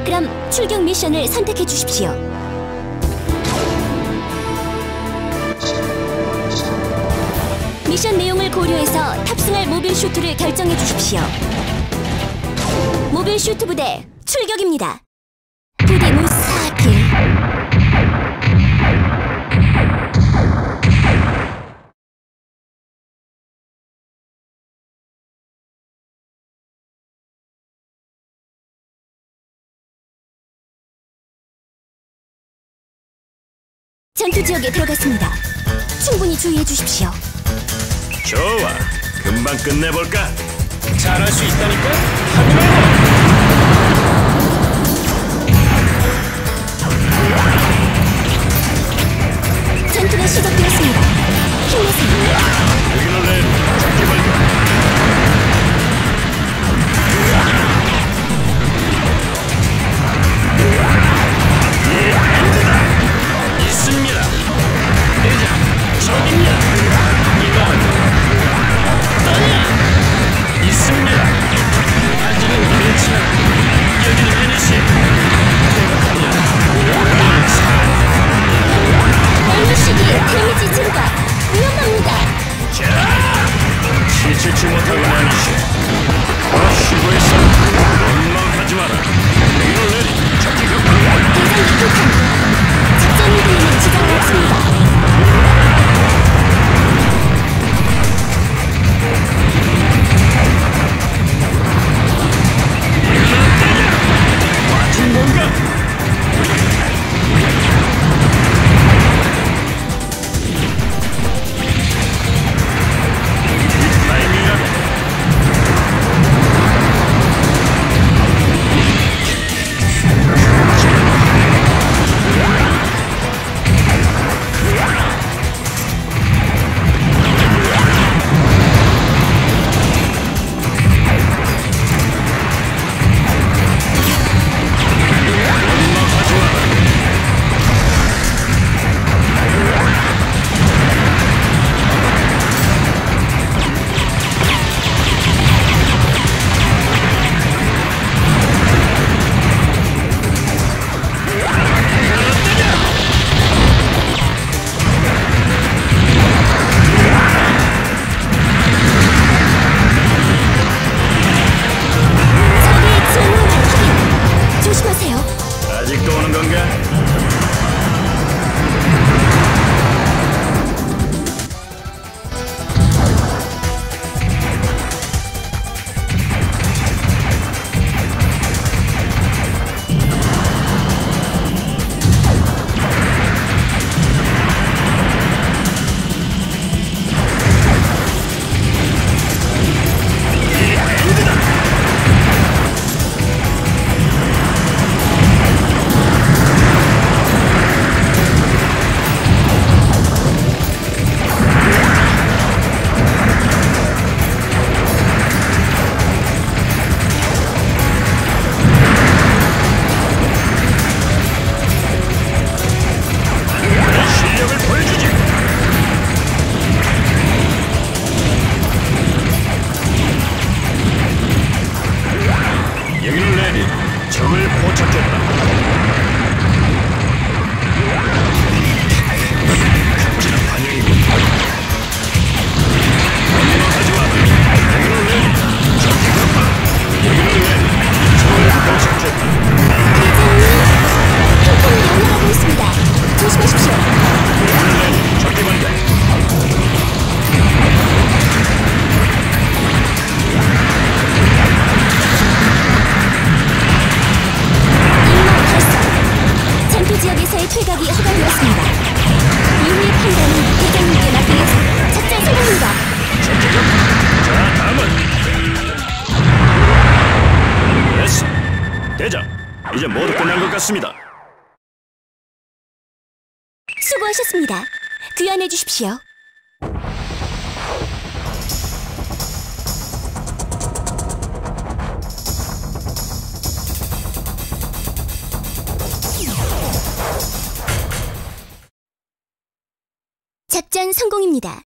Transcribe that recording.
그럼 출격 미션을 선택해 주십시오. 미션 내용을 고려해서 탑승할 모빌 슈트를 결정해 주십시오. 모빌 슈트 부대 출격입니다. 부대 무사길. 전투 지역에 들어갔습니다. 충분히 주의해 주십시오. 좋아, 금방 끝내볼까? 잘할 수 있다니까? 하지 말고! 전투가 시작되었습니다. 힘내세요. 여기는 내 잡기 발견. 있습니다. 대장, 저기입니다. 이건 떠냐? 있습니다. 아직은 괜찮아. 여기는 해내시. 얼룩식이 데미지 증가. 위험합니다. 자, 지치지 못하고 말이시. 쉬고있어. 원망하지 마라. 여기를 내리. 저기 가. 대장이 도착. 직전 이동에는 지장이 없습니다. 맞은 건가? 아직도 오는 건가? 여기는 레디. 적을 포착했다. 갑질한 반영이군. 원망하지 마라. 여기는 레디. 적이 급하. 여기는 레디. 적을 포착했다. 폭풍이 올라가고 있습니다. 조심하십시오. 여기는 레디. 적기 발견. 전투 지역에서의 퇴각이 허가되었습니다. 이후의 판단은 대장님께 맡기겠습니다. 작전 성공입니다. 자, 다음은 됐어. 대장, 이제 모두 끝난 것 같습니다. 수고하셨습니다. 귀환해 주십시오. 작전 성공입니다.